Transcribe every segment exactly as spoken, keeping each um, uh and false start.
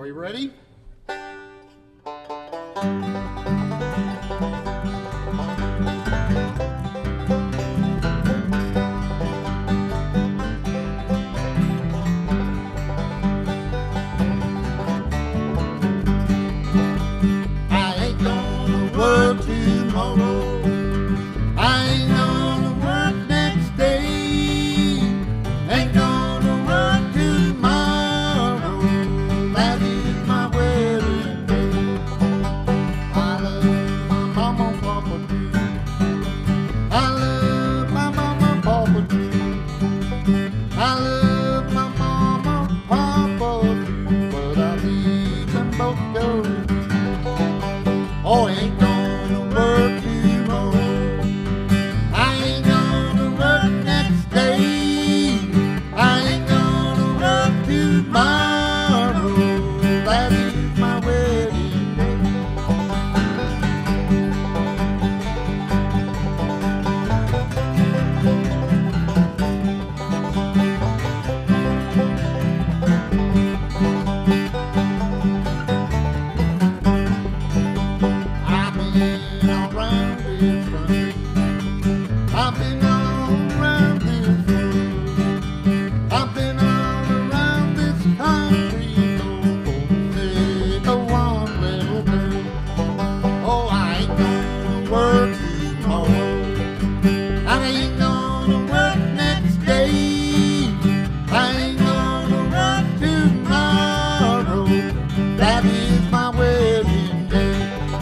Are you ready? I love my mama, papa too, but I leave them both go. Oh, I ain't gonna work tomorrow. I ain't gonna work next day. I ain't gonna work tomorrow. That is my wedding day. I've been all around this world. I've been all around this country. No one little girl. Oh, I ain't gonna work tomorrow. I ain't gonna work next day. I ain't gonna work tomorrow. That is my wedding day.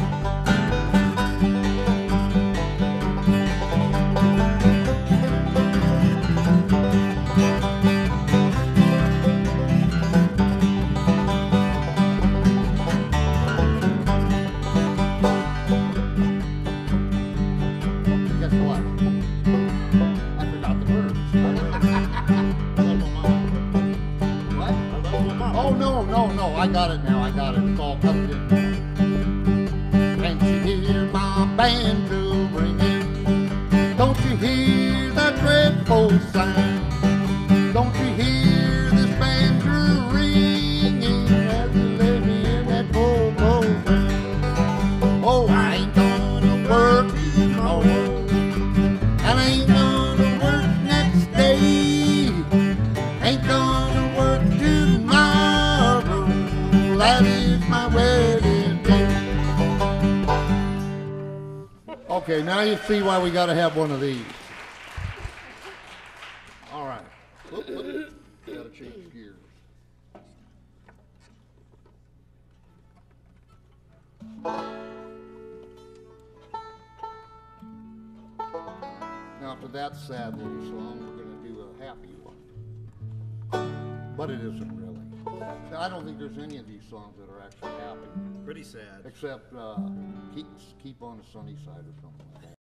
Guess what? I forgot the words. What? Oh, no, no, no. I got it now. I got it. It's all covered in. Can't you hear my banjo ringing? Don't you hear that dreadful sound? Don't you hear this banjo ringing as you lay me in that cold, cold ground? Oh, I ain't gonna work tomorrow. And I ain't gonna work next day. Ain't gonna work tomorrow. That is my wedding day. Okay, now you see why we gotta have one of these. All right. Whoop, whoop. Gotta change gears. Now, for that sad little song, we're going to do a happy one. But it isn't really. I don't think there's any of these songs that are actually happy. Pretty sad. Except uh, keep, keep on the sunny side or something like that.